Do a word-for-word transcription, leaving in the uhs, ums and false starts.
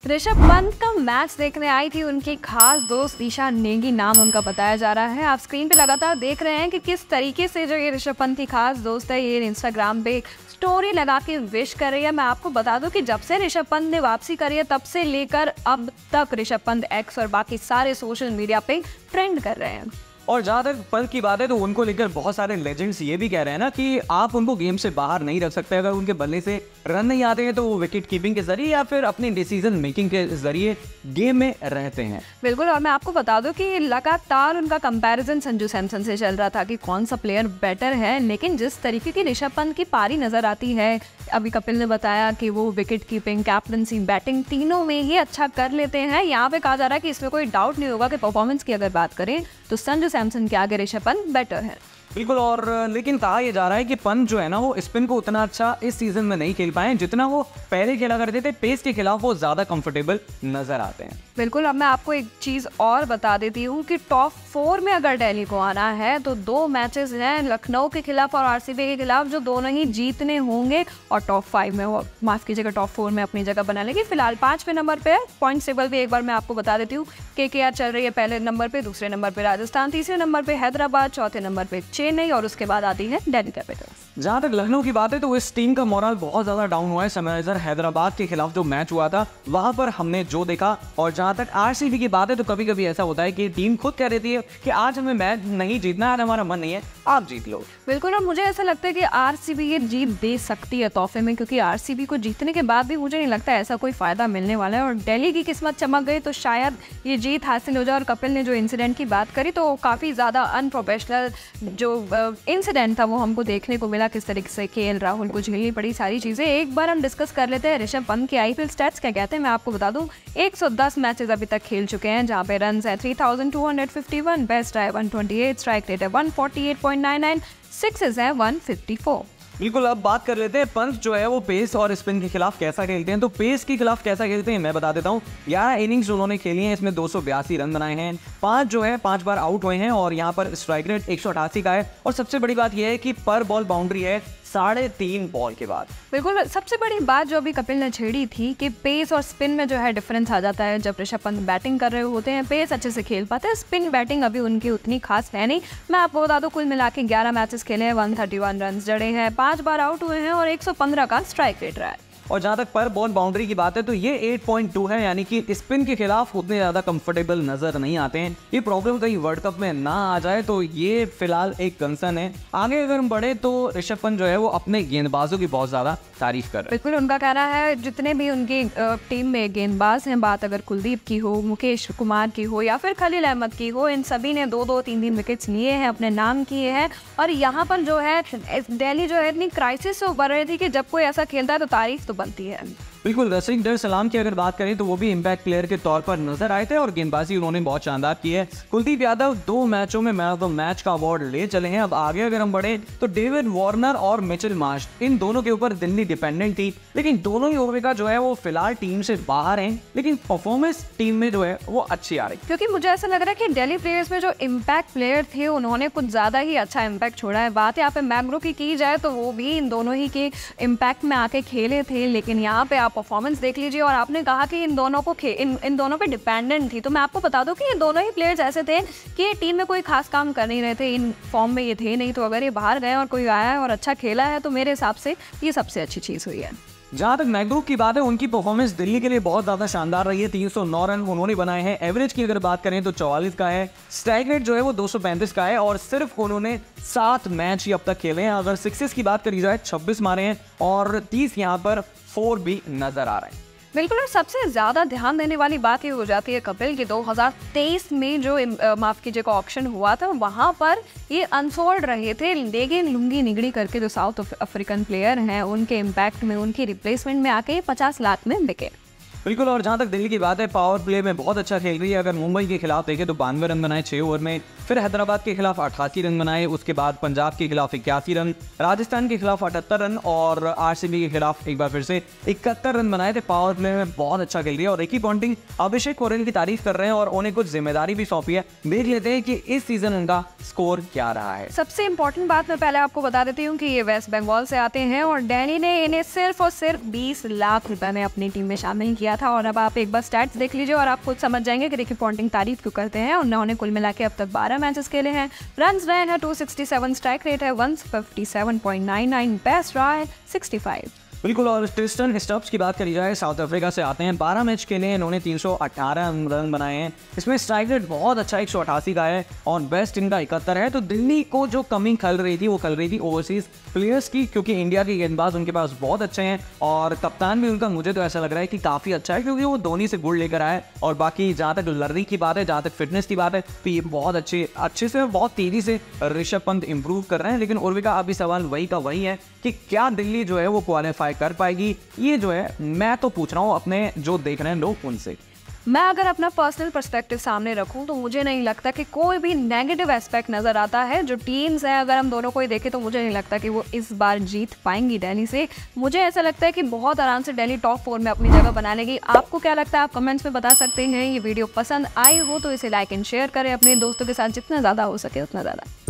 ऋषभ पंत का मैच देखने आई थी उनकी खास दोस्त ईशा नेगी, नाम उनका बताया जा रहा है। आप स्क्रीन पे लगातार देख रहे हैं कि किस तरीके से जो ये ऋषभ पंत की खास दोस्त है ये इंस्टाग्राम पे स्टोरी लगा के विश कर रही है। मैं आपको बता दूं कि जब से ऋषभ पंत ने वापसी करी है तब से लेकर अब तक ऋषभ पंत एक्स और बाकी सारे सोशल मीडिया पे ट्रेंड कर रहे हैं। और जहाँ तक पंत की बात है तो उनको लेकर बहुत सारे लेजेंड्स ये भी कह रहे हैं ना कि आप उनको गेम से बाहर नहीं रख सकते। अगर उनके बल्ले से रन नहीं आते हैं तो वो विकेट कीपिंग के जरिए या फिर अपनी डिसीजन मेकिंग के जरिए गेम में रहते हैं। बिल्कुल, और मैं आपको बता दूं कि लगातार उनका कंपैरिजन संजू सैमसन से चल रहा था कि कौन सा प्लेयर बेटर है, लेकिन जिस तरीके की ऋषभ पंत की पारी नजर आती है, अभी कपिल ने बताया कि वो विकेट कीपिंग, कैप्टनसी, बैटिंग तीनों में ही अच्छा कर लेते हैं। यहाँ पे कहा जा रहा है कि इसमें कोई डाउट नहीं होगा कि परफॉर्मेंस की अगर बात करें तो संजू सैमसन के आगे ऋषभ पंत बेटर है। बिल्कुल, और लेकिन कहा यह जा रहा है कि पंत जो है ना वो स्पिन को उतना अच्छा इस सीजन में नहीं खेल पाए जितना वो पहले खेला करते थे। पेस के खिलाफ वो ज्यादा कंफर्टेबल नजर आते हैं। बिल्कुल, अब मैं आपको एक चीज़ और बता देती हूँ कि टॉप फोर में अगर दिल्ली को आना है तो दो मैचेस हैं लखनऊ के खिलाफ और आरसीबी के खिलाफ जो दोनों ही जीतने होंगे और टॉप फाइव में वो माफ़ कीजिएगा टॉप फोर में अपनी जगह बना लेंगे। फिलहाल पाँचवें नंबर पे पॉइंट टेबल भी एक बार मैं आपको बता देती हूँ। केकेआर चल रही है पहले नंबर पे, दूसरे नंबर पे राजस्थान, तीसरे नंबर पे हैदराबाद, चौथे नंबर पे चेन्नई और उसके बाद आती है दिल्ली कैपिटल्स। जहाँ तक लखनऊ की बात है तो इस टीम का मोरल बहुत ज़्यादा डाउन हुआ है। सनराइजर हैदराबाद के खिलाफ जो मैच हुआ था वहाँ पर हमने जो देखा, और जहाँ तक आरसीबी की बात है तो कभी कभी ऐसा होता है कि टीम खुद कह देती है कि आज हमें मैच नहीं जीतना है, हमारा मन नहीं है, आप जीत लो। बिल्कुल, और मुझे ऐसा लगता है कि आरसीबी ये जीत दे सकती है तोहफे में, क्योंकि आरसीबी को जीतने के बाद भी मुझे नहीं लगता ऐसा कोई फ़ायदा मिलने वाला है। और दिल्ली की किस्मत चमक गई तो शायद ये जीत हासिल हो जाए। और कपिल ने जो इंसिडेंट की बात करी तो काफ़ी ज़्यादा अनप्रोफेशनल जो इंसिडेंट था वो हमको देखने को मिला, किस तरीके से केएल राहुल को झेलनी पड़ी सारी चीज़ें। एक बार हम डिस्कस कर लेते हैं ऋषभ पंत के आईपीएल स्टैट्स क्या कहते हैं। मैं आपको बता दूं एक सौ दस मैचेस अभी तक खेल चुके हैं जहां पे रन्स है तीन हज़ार दो सौ इक्यावन, बेस्ट है एक सौ अट्ठाईस, स्ट्राइक रेट है एक सौ अड़तालीस पॉइंट नौ नौ, सिक्सेस है एक सौ चौवन। बिल्कुल, अब बात कर लेते हैं पंत जो है वो पेस और स्पिन के खिलाफ कैसा खेलते हैं। तो पेस के खिलाफ कैसा खेलते हैं मैं बता देता हूँ। ग्यारह इनिंग्स उन्होंने खेली हैं, इसमें दो सौ बयासी रन बनाए हैं, पांच जो है पांच बार आउट हुए हैं और यहाँ पर स्ट्राइक रेट एक सौ अठासी का है। और सबसे बड़ी बात यह है कि पर बॉल बाउंड्री है साढ़े तीन बॉल के बाद। बिल्कुल, सबसे बड़ी बात जो अभी कपिल ने छेड़ी थी कि पेस और स्पिन में जो है डिफरेंस आ जाता है। जब ऋषभ पंत बैटिंग कर रहे होते हैं पेस अच्छे से खेल पाते हैं, स्पिन बैटिंग अभी उनकी उतनी खास है नहीं। मैं आपको बता दूं कुल मिला के ग्यारह मैचेस खेले हैं, एक सौ इकतीस रन जड़े हैं, पांच बार आउट हुए हैं और एक सौ पंद्रह का स्ट्राइक रेट रहा है। और जहाँ तक पर बॉल बाउंड्री की बात है तो ये आठ पॉइंट दो है, यानी कि स्पिन के खिलाफ उतने ज़्यादा कंफर्टेबल नजर नहीं आते हैं। ये प्रॉब्लम कहीं वर्ल्ड कप में ना आ जाए तो ये फिलहाल एक कंसर्न है। आगे अगर हम बढ़े तो ऋषभ पंत जो है वो अपने गेंदबाजों की बहुत ज़्यादा तारीफ कर रहे हैं। बिल्कुल, उनका कहना है जितने भी उनकी टीम में गेंदबाज हैं, बात अगर कुलदीप की हो, मुकेश कुमार की हो या फिर खलील अहमद की हो, इन सभी ने दो दो तीन तीन विकेट्स लिए हैं, अपने नाम किए हैं। और यहाँ पर जो है दिल्ली जो है इतनी क्राइसिस से उभर रही थी कि जब कोई ऐसा खेलता है तो तारीफ तो बनती है। बिल्कुल, रशीद डर सलाम की अगर बात करें तो वो भी इम्पैक्ट प्लेयर के तौर पर नजर आए थे और गेंदबाजी उन्होंने बहुत शानदार की है। कुलदीप यादव दो मैचों में मैन ऑफ द मैच का अवार्ड ले चले हैं। अब आगे अगर हम बढ़े तो डेविड वार्नर और मिचेल मार्श, इन दोनों के ऊपर दिल्ली डिपेंडेंट थी, लेकिन दोनों ही ओवर का जो है वो फिलहाल टीम से बाहर हैं, लेकिन परफॉर्मेंस टीम में जो है वो अच्छी आ रही। क्योंकि मुझे ऐसा लग रहा है कि दिल्ली प्लेयर्स में जो इम्पैक्ट प्लेयर थे उन्होंने कुछ ज़्यादा ही अच्छा इम्पैक्ट छोड़ा है। बात यहाँ पे मैग्रो की की जाए तो वो भी इन दोनों ही के इम्पैक्ट में आके खेले थे, लेकिन यहाँ पे आप परफॉर्मेंस देख लीजिए। और आपने कहा कि इन दोनों को इन इन दोनों पे डिपेंडेंट थी, तो मैं आपको बता दूं कि ये दोनों ही प्लेयर्स ऐसे थे कि टीम में कोई खास काम कर नहीं रहे थे, इन फॉर्म में ये थे नहीं। तो अगर ये बाहर गए और कोई आया है और अच्छा खेला है तो मेरे हिसाब से ये सबसे अच्छी चीज़ हुई है। जहाँ तक मैग्रो की बात है उनकी परफॉर्मेंस दिल्ली के लिए बहुत ज़्यादा शानदार रही है। तीन सौ नौ रन उन्होंने बनाए हैं, एवरेज की अगर बात करें तो चौवालीस का है, स्ट्राइक रेट जो है वो दो सौ पैंतीस का है और सिर्फ उन्होंने सात मैच ही अब तक खेले हैं। अगर सिक्सेस की बात करी जाए छब्बीस मारे हैं और तीस यहाँ पर फोर भी नजर आ रहे हैं। बिल्कुल, और सबसे ज़्यादा ध्यान देने वाली बात ये हो जाती है कपिल कि दो हज़ार तेईस में जो माफ़ कीजिएगा ऑक्शन हुआ था वहाँ पर ये अनसोल्ड रहे थे, लेकिन लुंगी निगड़ी करके जो साउथ अफ्रीकन प्लेयर हैं उनके इम्पैक्ट में, उनकी रिप्लेसमेंट में आके पचास लाख में बिके। बिल्कुल, और जहाँ तक दिल्ली की बात है पावर प्ले में बहुत अच्छा खेल रही है। अगर मुंबई के खिलाफ देखें तो बानवे रन बनाए छः ओवर में, फिर हैदराबाद के खिलाफ अट्ठासी रन बनाए, उसके बाद पंजाब के खिलाफ इक्यासी रन, राजस्थान के खिलाफ अठहत्तर रन और आरसीबी के खिलाफ एक बार फिर से इकहत्तर रन बनाए थे। पावर प्ले में बहुत अच्छा खेल रही है और रिकी पॉन्टिंग अभिषेक पोरेल की तारीफ कर रहे हैं और उन्हें कुछ जिम्मेदारी भी सौंपी है। देख लेते हैं कि इस सीजन उनका स्कोर क्या रहा है। सबसे इंपॉर्टेंट बात मैं पहले आपको बता देती हूँ कि ये वेस्ट बंगाल से आते हैं और दिल्ली ने इन्हें सिर्फ और सिर्फ बीस लाख रुपए में अपनी टीम में शामिल किया किया था। और अब आप एक बार स्टैट्स देख लीजिए और आप खुद समझ जाएंगे कि रिकी पॉन्टिंग तारीफ क्यों करते हैं। उन्होंने कुल मिला के अब तक बारह मैचेस खेले हैं, रन रहे हैं two sixty seven, strike rate है one fifty seven point nine nine, best रहा है सिक्सटी फाइव। बिल्कुल। और ट्रिस्टन स्टब्स की बात करी जाए, साउथ अफ्रीका से आते हैं, बारह मैच खेले हैं इन्होंने, तीन सौ अठारह रन बनाए हैं। इसमें स्ट्राइक रेट बहुत अच्छा एक सौ अठासी का है और बेस्ट इनका इकहत्तर है। तो दिल्ली को जो कमी खल रही थी वो खल रही थी ओवरसीज प्लेयर्स की, क्योंकि इंडिया के गेंदबाज उनके पास बहुत अच्छे हैं और कप्तान भी उनका मुझे तो ऐसा लग रहा है कि काफ़ी अच्छा है, क्योंकि वो धोनी से गुड़ लेकर आए। और बाकी जहाँ तक लर्री की बात है, जहाँ तक फिटनेस की बात है, तो ये बहुत अच्छे अच्छे से बहुत तेज़ी से ऋषभ पंत इंप्रूव कर रहे हैं। लेकिन उर्विका अभी सवाल वही का वही है कि क्या दिल्ली जो है वो क्वालिफाई कर पाएगी, ये जो है मैं तो पूछ रहा हूँ अपने जो देख रहे हैं लोग उनसे। मैं अगर अपना पर्सनल पर्सपेक्टिव सामने रखूं तो मुझे नहीं लगता कि कोई भी नेगेटिव एस्पेक्ट नज़र आता है। जो टीम्स हैं अगर हम दोनों को ही देखें तो मुझे नहीं लगता कि वो इस बार जीत पाएंगी दिल्ली से। मुझे ऐसा लगता है कि बहुत आराम से दिल्ली टॉप फोर में अपनी जगह बना लेगी। आपको क्या लगता है आप कमेंट्स में बता सकते हैं। ये वीडियो पसंद आई हो तो इसे लाइक एंड शेयर करें अपने दोस्तों के साथ, जितना ज़्यादा हो सके उतना ज़्यादा।